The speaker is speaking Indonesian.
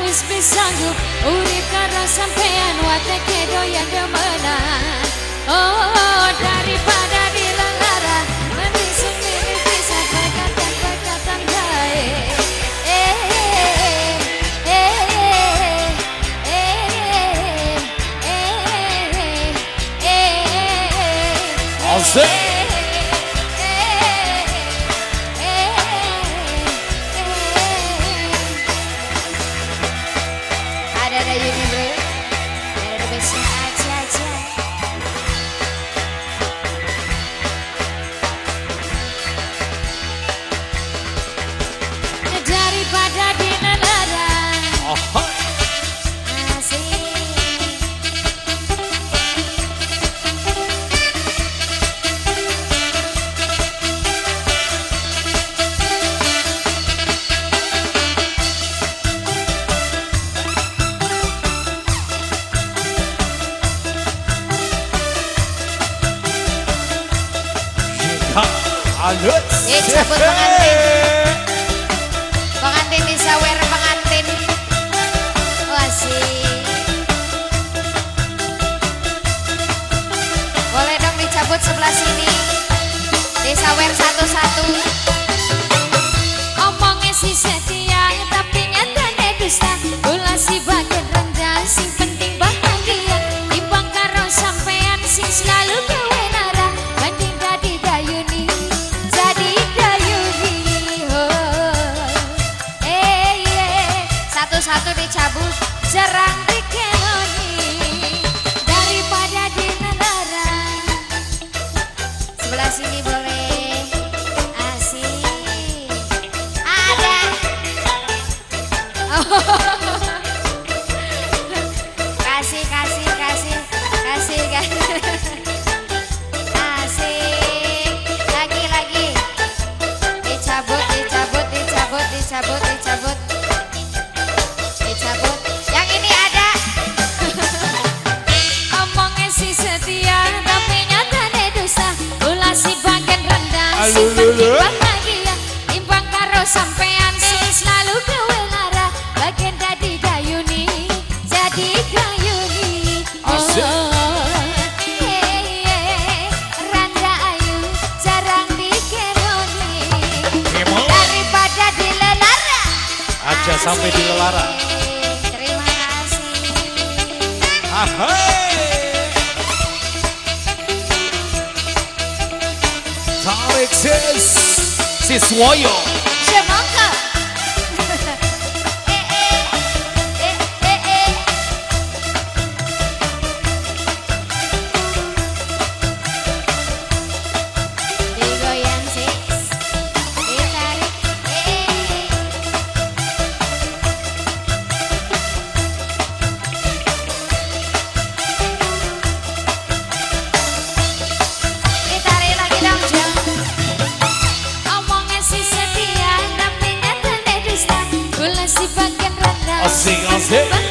wis sanggup urip karo sampean wateke doyan demenan. Oh daripada dilelara mending sendiri bisa perkatan baik. Asik. Ada Yuni bro, ada besok aja. Daripada dilelara. Cabut pengantin. Pengantin disawer pengantin. Asik. Boleh dong dicabut sebelah sini. Disawer satu-satu. Omongnya si setia tapi nyatanya dusta. Ulah si bagian rendah sing penting bahagia. Timbang karo sampean sing selalu gawe nara. Banding dadi dayuni. Satu dicabut, jarang dikeloni daripada dinelara. Sebelah sini boleh. Asik. Ada. Kasih. Asik. Lagi. Dicabut. Yang ini ada. Omongnya si setia tapi nyatanya dusta. Ulah si bagian rendah si penting bahagia. Timbang karo sampean sing selalu gawe lara. Bagian dadi dayuni. Randa ayu jarang dikeloni daripada dilelara. Aja sampai dilelara. Tarik siswoyo. Semangka. Digoyang sis. Ditarik. Ditarik lagi dong Jeng. Omongnya si setia tapi nyatanya dusta. Gula si bagian rendah. Asik.